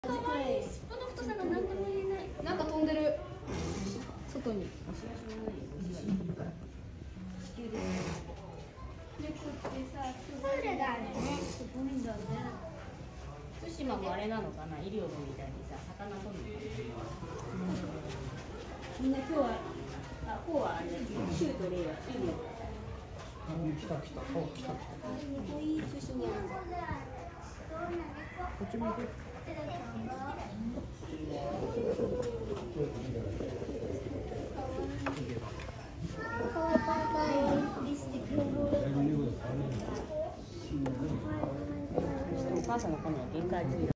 スプの太さが何とも言えない。なんか飛んでる。外に。 対馬もあれなのかな、医療部みたいにさ、魚取るの。みんな今日は、こうはあれだけど、シュートレイは医療。 来た。 いい寿司にある。 こっち向いて。 お母さんのこの限界